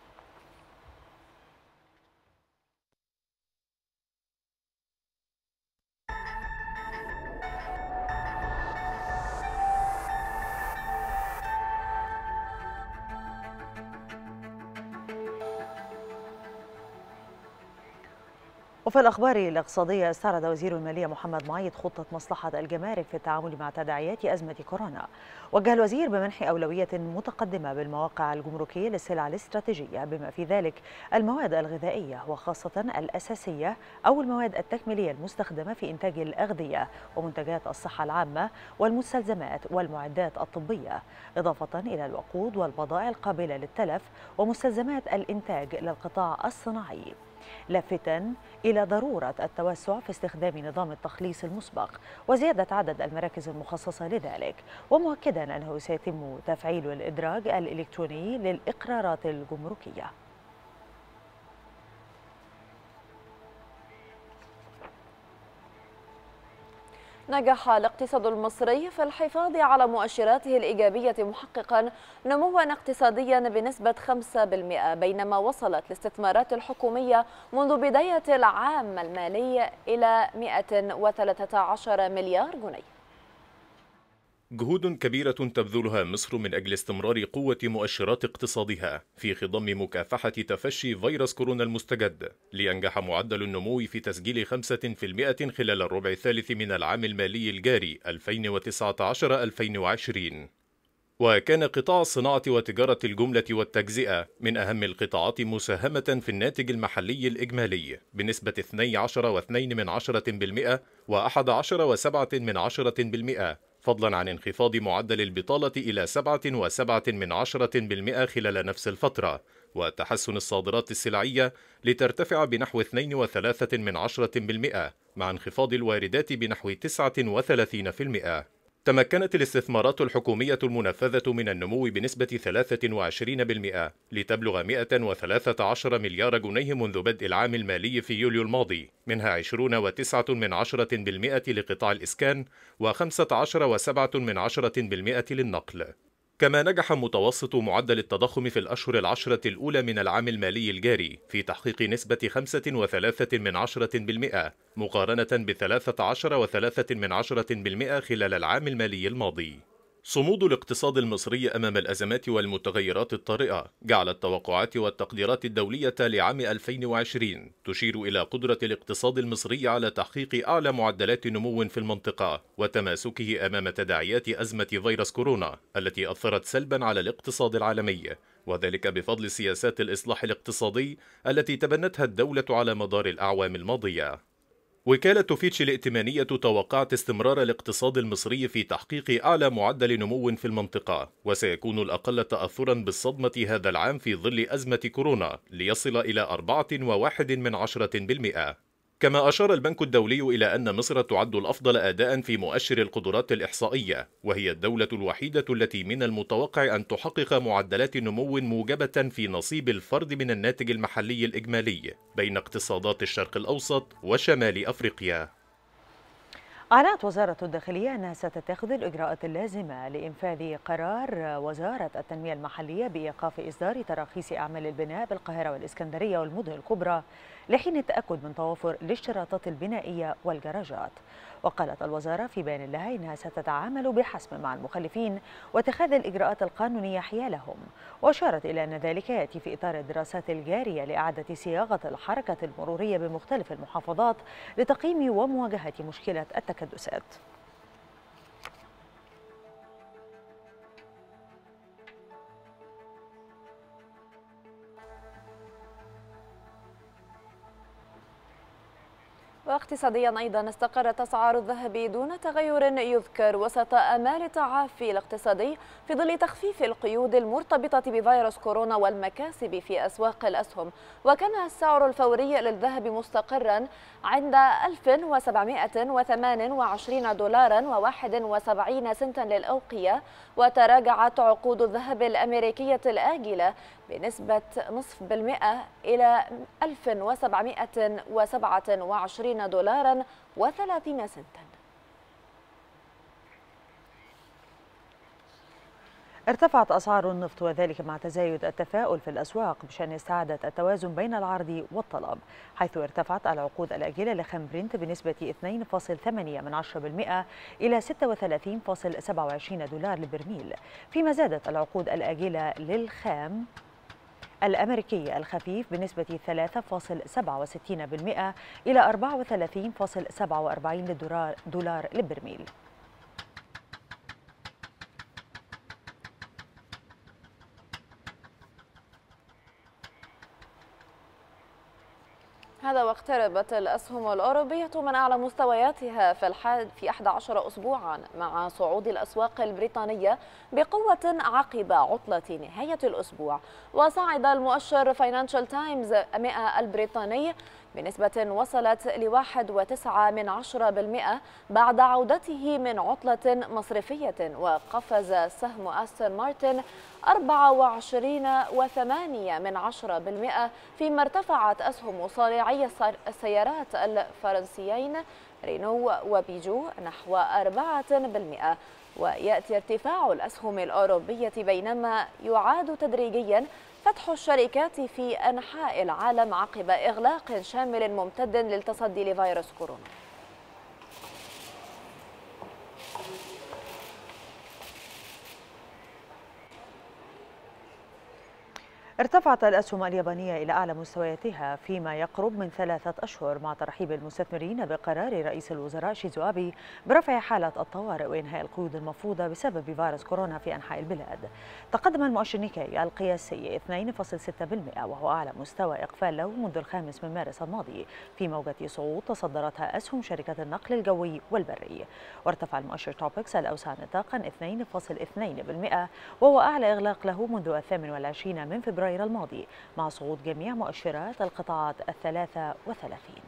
وفي الأخبار الاقتصادية، استعرض وزير المالية محمد معيط خطة مصلحة الجمارك في التعامل مع تداعيات أزمة كورونا. وجه الوزير بمنح أولوية متقدمة بالمواقع الجمركية للسلع الاستراتيجية بما في ذلك المواد الغذائية وخاصة الأساسية أو المواد التكميلية المستخدمة في إنتاج الأغذية ومنتجات الصحة العامة والمستلزمات والمعدات الطبية، إضافة إلى الوقود والبضائع القابلة للتلف ومستلزمات الإنتاج للقطاع الصناعي، لافتا إلى ضرورة التوسع في استخدام نظام التخليص المسبق وزيادة عدد المراكز المخصصة لذلك، ومؤكدا أنه سيتم تفعيل الإدراج الإلكتروني للإقرارات الجمركية. نجح الاقتصاد المصري في الحفاظ على مؤشراته الإيجابية محققا نموا اقتصاديا بنسبة خمسة بالمئة، بينما وصلت الاستثمارات الحكومية منذ بداية العام المالي إلى مئة وثلاثة عشر مليار جنيه. جهود كبيرة تبذلها مصر من أجل استمرار قوة مؤشرات اقتصادها في خضم مكافحة تفشي فيروس كورونا المستجد، لينجح معدل النمو في تسجيل خمسة بالمئة خلال الربع الثالث من العام المالي الجاري ألفين وتسعة عشر ألفين وعشرين. وكان قطاع الصناعة وتجارة الجملة والتجزئة من أهم القطاعات مساهمة في الناتج المحلي الإجمالي بنسبة اثني عشر فاصلة اثنين بالمئة وأحد عشر فاصلة سبعة بالمئة، فضلا عن انخفاض معدل البطالة إلى سبعة فاصلة سبعة بالمئة خلال نفس الفترة، وتحسن الصادرات السلعية لترتفع بنحو اثنين فاصلة ثلاثة بالمئة مع انخفاض الواردات بنحو تسعة وثلاثين بالمئة. تمكنت الاستثمارات الحكومية المنفذة من النمو بنسبة ثلاثة وعشرين بالمئة لتبلغ مئة وثلاثة عشر مليار جنيه منذ بدء العام المالي في يوليو الماضي، منها عشرون وتسعة من عشرة بالمئة لقطاع الإسكان وخمسة عشر وسبعة من عشرة بالمئة للنقل. كما نجح متوسط معدل التضخم في الأشهر العشرة الأولى من العام المالي الجاري في تحقيق نسبة خمسة وثلاثة من عشرة بالمئة مقارنة بثلاثة عشر وثلاثة من عشرة بالمئة خلال العام المالي الماضي. صمود الاقتصاد المصري أمام الأزمات والمتغيرات الطارئة جعل التوقعات والتقديرات الدولية لعام ألفين وعشرين تشير إلى قدرة الاقتصاد المصري على تحقيق أعلى معدلات نمو في المنطقة وتماسكه أمام تداعيات أزمة فيروس كورونا التي أثرت سلبا على الاقتصاد العالمي، وذلك بفضل سياسات الإصلاح الاقتصادي التي تبنتها الدولة على مدار الأعوام الماضية. وكالة فيتش الائتمانية توقعت استمرار الاقتصاد المصري في تحقيق أعلى معدل نمو في المنطقة، وسيكون الأقل تأثرا بالصدمة هذا العام في ظل أزمة كورونا ليصل إلى أربعة وواحد من عشرة بالمئة. كما أشار البنك الدولي إلى أن مصر تعد الأفضل أداء في مؤشر القدرات الإحصائية، وهي الدولة الوحيدة التي من المتوقع أن تحقق معدلات نمو موجبة في نصيب الفرد من الناتج المحلي الإجمالي بين اقتصادات الشرق الأوسط وشمال أفريقيا. أعلنت وزارة الداخلية أنها ستتخذ الإجراءات اللازمة لإنفاذ قرار وزارة التنمية المحلية بإيقاف إصدار تراخيص أعمال البناء بالقاهرة والإسكندرية والمدن الكبرى لحين التأكد من توافر الاشتراطات البنائية والجراجات. وقالت الوزارة في بيان لها إنها ستتعامل بحسم مع المخالفين واتخاذ الإجراءات القانونية حيالهم، وأشارت إلى أن ذلك يأتي في إطار الدراسات الجارية لإعادة صياغة الحركة المرورية بمختلف المحافظات لتقييم ومواجهة مشكلة التكدسات. واقتصاديا أيضا استقرت أسعار الذهب دون تغير يذكر وسط آمال تعافي الاقتصادي في ظل تخفيف القيود المرتبطة بفيروس كورونا والمكاسب في أسواق الأسهم. وكان السعر الفوري للذهب مستقرا عند ألف وسبعمائة وثمانية وعشرين دولارا وواحد وسبعين سنتا للأوقية، وتراجعت عقود الذهب الأمريكية الآجلة بنسبة نصف بالمئة إلى ألف وسبعمائة وسبعة وعشرين دولارا وثلاثين سنتا. ارتفعت أسعار النفط وذلك مع تزايد التفاؤل في الأسواق بشأن استعادة التوازن بين العرض والطلب، حيث ارتفعت العقود الآجلة لخام برنت بنسبة اثنين فاصلة ثمانية بالمئة إلى ستة وثلاثين فاصلة سبعة وعشرين دولار للبرميل، فيما زادت العقود الآجلة للخام الأمريكي الخفيف بنسبة ثلاثة فاصلة سبعة وستين بالمئة إلى أربعة وثلاثين فاصلة سبعة وأربعين دولار للبرميل. هذا واقتربت الأسهم الأوروبية من أعلى مستوياتها في الحاد في أحد عشر أسبوعا، مع صعود الأسواق البريطانية بقوة عقب عطلة نهاية الأسبوع. وصعد المؤشر فاينانشال تايمز مئة البريطاني بنسبة وصلت لواحد وتسعة من عشرة بالمئة بعد عودته من عطلة مصرفية. وقفز سهم أستون مارتن أربعة وعشرين وثمانية من عشرة بالمئة، فيما ارتفعت أسهم صانعي السيارات الفرنسيين رينو وبيجو نحو أربعة بالمئة. ويأتي ارتفاع الأسهم الأوروبية بينما يعاد تدريجيا فتح الشركات في أنحاء العالم عقب إغلاق شامل ممتد للتصدي لفيروس كورونا. ارتفعت الأسهم اليابانية إلى أعلى مستوياتها فيما يقرب من ثلاثة أشهر مع ترحيب المستثمرين بقرار رئيس الوزراء شينزو أبي برفع حالة الطوارئ وإنهاء القيود المفروضة بسبب فيروس كورونا في أنحاء البلاد. تقدم المؤشر نيكاي القياسي اثنين فاصلة ستة بالمئة وهو أعلى مستوى إقفال له منذ الخامس من مارس الماضي، في موجة صعود تصدرتها أسهم شركة النقل الجوي والبري. وارتفع المؤشر توبكس الأوسع نطاقا اثنين فاصلة اثنين بالمئة وهو أعلى إغلاق له منذ الثامن والعشرين من فبراير الماضي، مع صعود جميع مؤشرات القطاعات الثلاثة وثلاثين.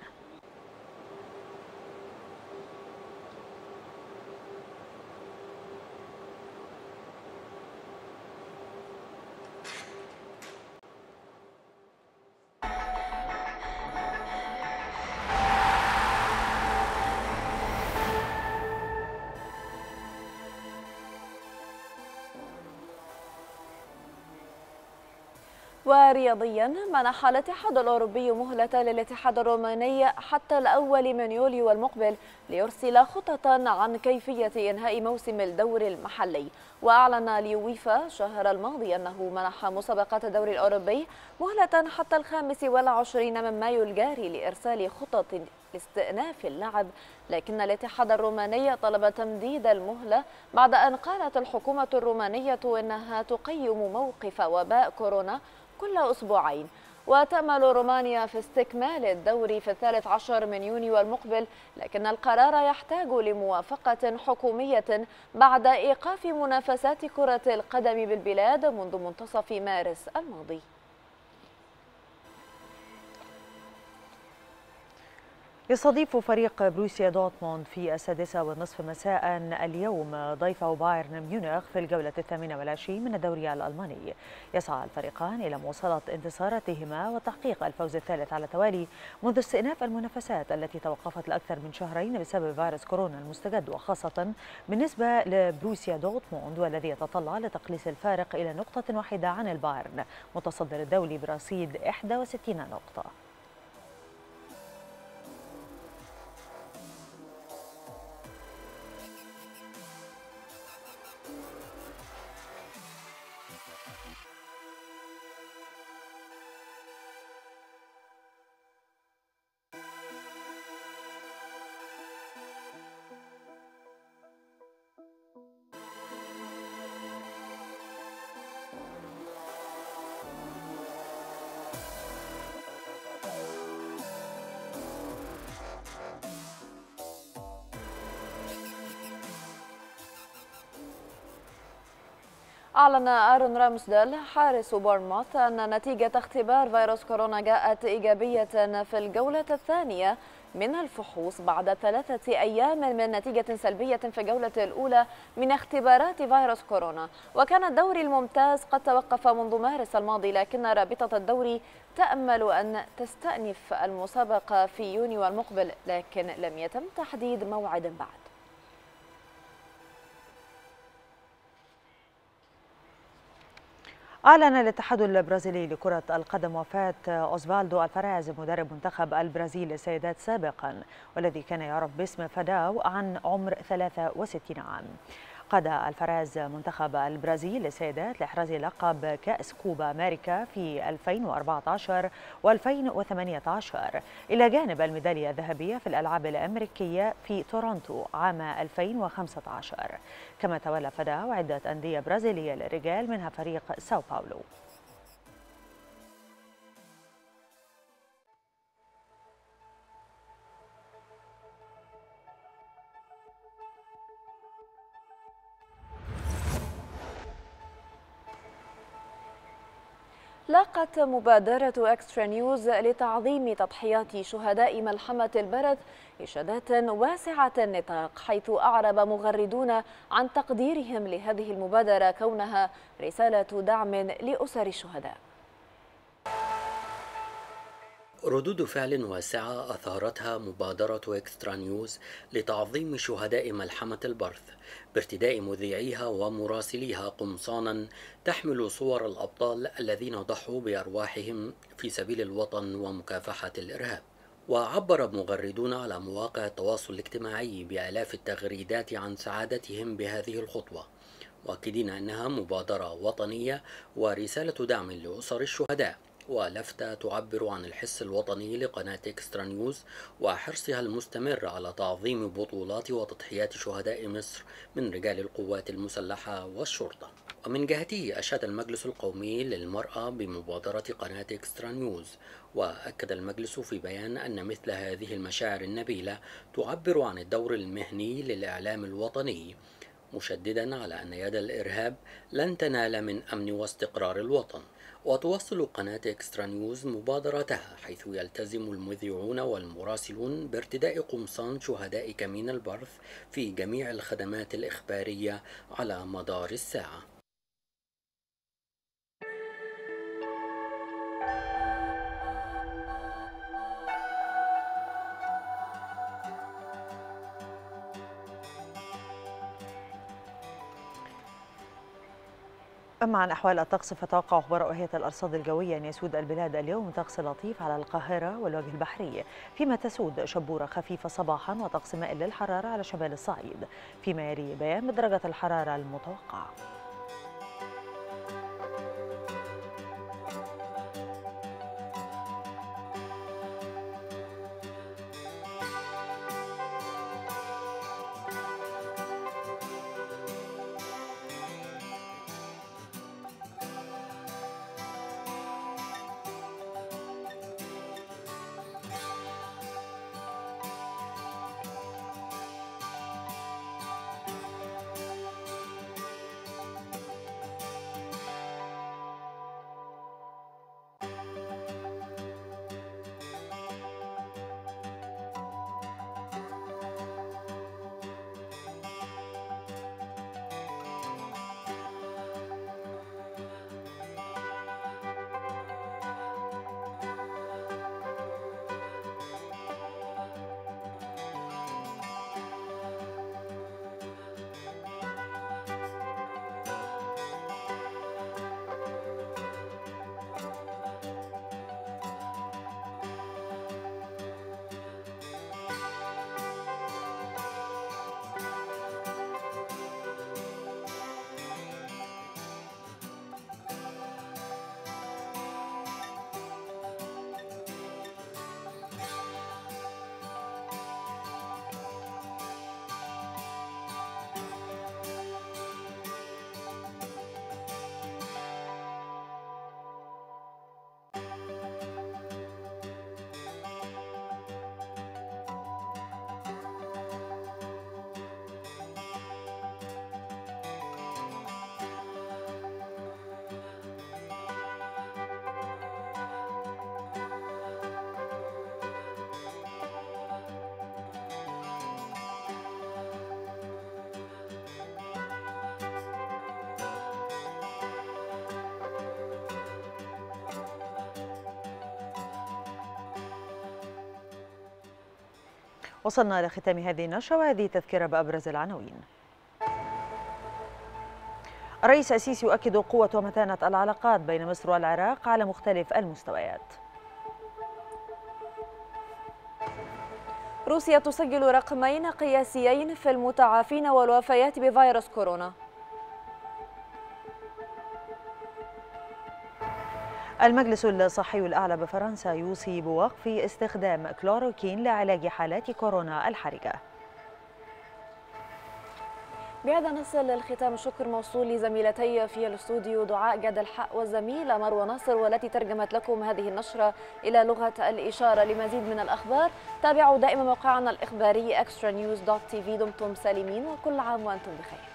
ورياضيا، منح الاتحاد الأوروبي مهلة للاتحاد الروماني حتى الأول من يوليو المقبل ليرسل خططا عن كيفية إنهاء موسم الدوري المحلي. وأعلن اليويفا الشهر الماضي أنه منح مسابقات الدوري الأوروبي مهلة حتى الخامس والعشرين من مايو الجاري لإرسال خطط لاستئناف اللعب، لكن الاتحاد الروماني طلب تمديد المهلة بعد أن قالت الحكومة الرومانية إنها تقيم موقف وباء كورونا كل أسبوعين. وتأمل رومانيا في استكمال الدوري في الثالث عشر من يونيو المقبل، لكن القرار يحتاج لموافقة حكومية بعد إيقاف منافسات كرة القدم بالبلاد منذ منتصف مارس الماضي. يستضيف فريق بروسيا دورتموند في السادسة والنصف مساء اليوم ضيفه بايرن ميونخ في الجولة الثامنة والعشرين من الدوري الألماني. يسعى الفريقان إلى مواصلة انتصاراتهما وتحقيق الفوز الثالث على التوالي منذ استئناف المنافسات التي توقفت لأكثر من شهرين بسبب فيروس كورونا المستجد، وخاصة بالنسبة لبروسيا دورتموند والذي يتطلع لتقليص الفارق إلى نقطة واحدة عن البايرن متصدر الدوري برصيد إحدى وستين نقطة. أعلن آرون رامسديل حارس بورنموث أن نتيجة اختبار فيروس كورونا جاءت إيجابية في الجولة الثانية من الفحوص بعد ثلاثة أيام من نتيجة سلبية في الجولة الأولى من اختبارات فيروس كورونا. وكان الدوري الممتاز قد توقف منذ مارس الماضي، لكن رابطة الدوري تأمل أن تستأنف المسابقة في يونيو المقبل، لكن لم يتم تحديد موعد بعد. أعلن الاتحاد البرازيلي لكرة القدم وفاة أوزفالدو الفراز مدرب منتخب البرازيل للسيدات سابقا، والذي كان يعرف باسم فاداو، عن عمر ثلاثة وستين عام. قاد الفراز منتخب البرازيل للسيدات لإحراز لقب كأس كوبا أمريكا في ألفين وأربعة عشر وألفين وثمانية عشر، إلى جانب الميدالية الذهبية في الألعاب الأمريكية في تورونتو عام ألفين وخمسة عشر. كما تولى فاداو عدة أندية برازيلية للرجال، منها فريق ساو باولو. لاقت مبادرة إكسترا نيوز لتعظيم تضحيات شهداء ملحمة البرث إشادات واسعة النطاق، حيث أعرب مغردون عن تقديرهم لهذه المبادرة كونها رسالة دعم لأسر الشهداء. ردود فعل واسعة أثارتها مبادرة إكسترا نيوز لتعظيم شهداء ملحمة البرث بارتداء مذيعيها ومراسليها قمصانا تحمل صور الأبطال الذين ضحوا بأرواحهم في سبيل الوطن ومكافحة الإرهاب. وعبر مغردون على مواقع التواصل الاجتماعي بآلاف التغريدات عن سعادتهم بهذه الخطوة، مؤكدين أنها مبادرة وطنية ورسالة دعم لأسر الشهداء، ولفتة تعبر عن الحس الوطني لقناة إكسترا نيوز وحرصها المستمر على تعظيم بطولات وتضحيات شهداء مصر من رجال القوات المسلحة والشرطة. ومن جهته أشاد المجلس القومي للمرأة بمبادرة قناة إكسترا نيوز، وأكد المجلس في بيان أن مثل هذه المشاعر النبيلة تعبر عن الدور المهني للإعلام الوطني، مشددا على أن يد الإرهاب لن تنال من أمن واستقرار الوطن. وتواصل قناة إكسترا نيوز مبادرتها، حيث يلتزم المذيعون والمراسلون بارتداء قمصان شهداء كمين البرث في جميع الخدمات الإخبارية على مدار الساعة. أما عن أحوال الطقس، فتوقع خبراء هيئة الأرصاد الجوية أن يسود البلاد اليوم طقس لطيف على القاهرة والوجه البحري، فيما تسود شبورة خفيفة صباحا وطقس مائل للحرارة على شمال الصعيد، فيما يلي بيان بدرجة الحرارة المتوقعة. وصلنا لختام هذه النشرة وهذه تذكرة بأبرز العناوين. الرئيس السيسي يؤكد قوة ومتانة العلاقات بين مصر والعراق على مختلف المستويات. روسيا تسجل رقمين قياسيين في المتعافين والوفيات بفيروس كورونا. المجلس الصحي الأعلى بفرنسا يوصي بوقف استخدام كلوروكين لعلاج حالات كورونا الحرجة. بهذا نصل للختام. الشكر موصول لزميلتي في الاستوديو دعاء جاد الحق والزميلة مروة ناصر، والتي ترجمت لكم هذه النشرة إلى لغة الإشارة. لمزيد من الأخبار تابعوا دائما موقعنا الإخباري إكسترا نيوز دوت تي في. دمتم سالمين وكل عام وأنتم بخير.